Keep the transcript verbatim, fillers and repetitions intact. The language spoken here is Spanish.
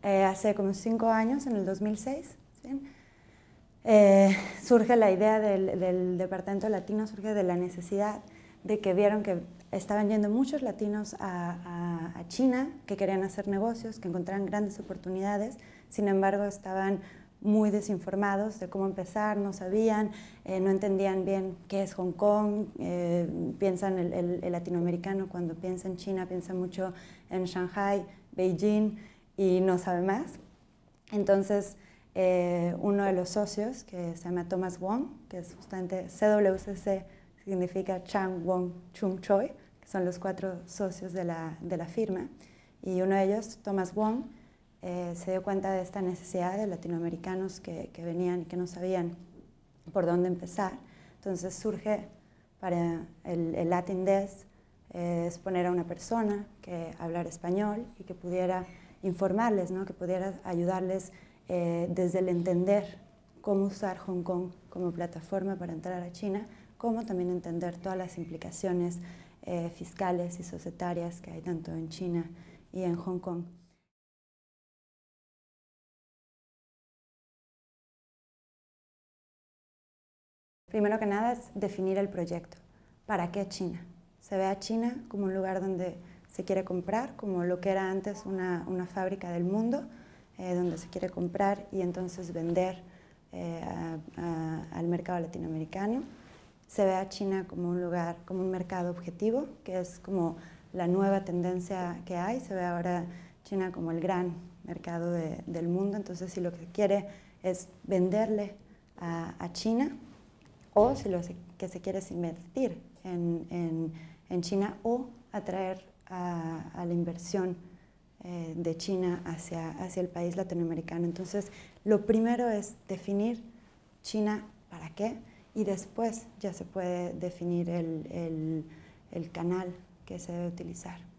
eh, hace como cinco años, en el dos mil seis, ¿sí? eh, surge la idea del, del Departamento Latino, surge de la necesidad de que vieron que estaban yendo muchos latinos a, a, a China, que querían hacer negocios, que encontraban grandes oportunidades, sin embargo estaban muy desinformados de cómo empezar, no sabían, eh, no entendían bien qué es Hong Kong, eh, piensan el, el, el latinoamericano cuando piensa en China, piensa mucho en Shanghai, Beijing y no sabe más. Entonces, eh, uno de los socios, que se llama Thomas Wong, que es justamente C W C C, significa Chang, Wong, Chung, Choi, que son los cuatro socios de la, de la firma, y uno de ellos, Thomas Wong, Eh, se dio cuenta de esta necesidad de latinoamericanos que, que venían y que no sabían por dónde empezar. Entonces surge para el, el Latin Desk eh, es poner a una persona que hablara español y que pudiera informarles, ¿no? Que pudiera ayudarles eh, desde el entender cómo usar Hong Kong como plataforma para entrar a China, como también entender todas las implicaciones eh, fiscales y societarias que hay tanto en China y en Hong Kong. Primero que nada es definir el proyecto. ¿Para qué China? Se ve a China como un lugar donde se quiere comprar, como lo que era antes una, una fábrica del mundo, eh, donde se quiere comprar y entonces vender eh, a, a, al mercado latinoamericano. Se ve a China como un lugar, como un mercado objetivo, que es como la nueva tendencia que hay. Se ve ahora China como el gran mercado de, del mundo. Entonces, si lo que se quiere es venderle a, a China, o si lo que se quiere es invertir en, en, en China o atraer a, a la inversión eh, de China hacia, hacia el país latinoamericano. Entonces, lo primero es definir China para qué y después ya se puede definir el, el, el canal que se debe utilizar.